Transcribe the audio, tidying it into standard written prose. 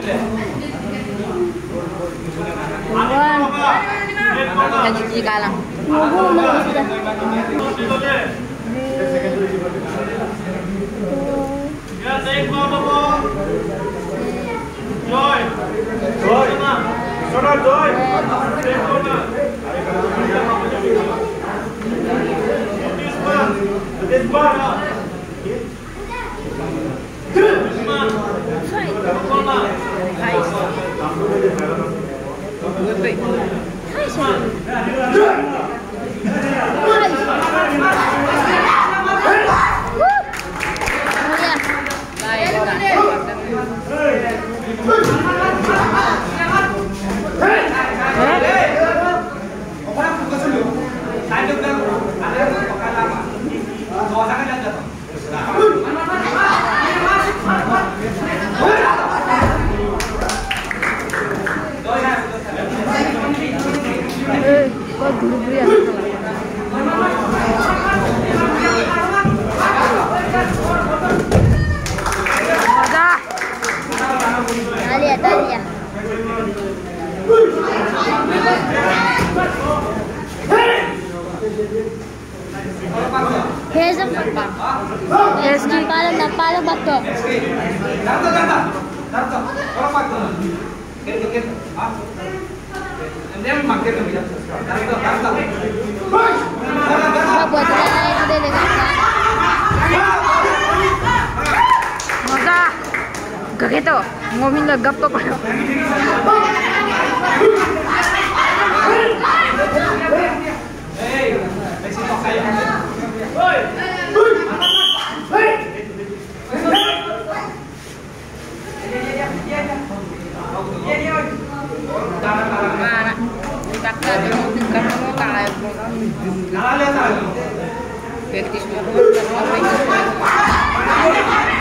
Kita cuci kalang. Joy. Sana Joy. This bar. Napalo ba to? Masa kageto ngomong na gap to ko. Hey, exito kayo. Hoy! Hoy! Mana? Takkan kamu kalah. Kalah lihat. Praktis